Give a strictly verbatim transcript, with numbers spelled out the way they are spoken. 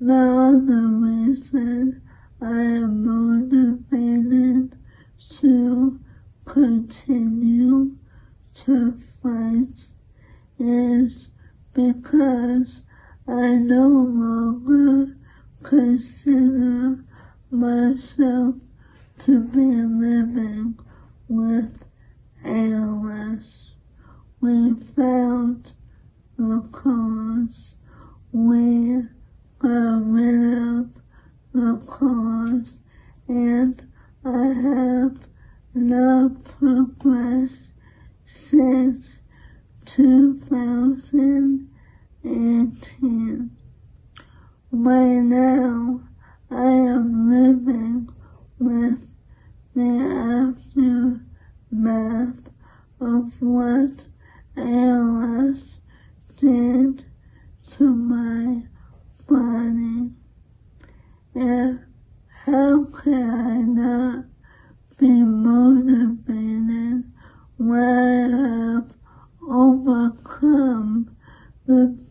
the other reason I am motivated to continue to fight is because I no longer consider myself to be living with A L S. We found the cause. We got rid of the cause, and I have not progressed since two thousand eighteen. Right now, I am living with the aftermath of what A L S did to my body. And how can I not be motivated when I have overcome the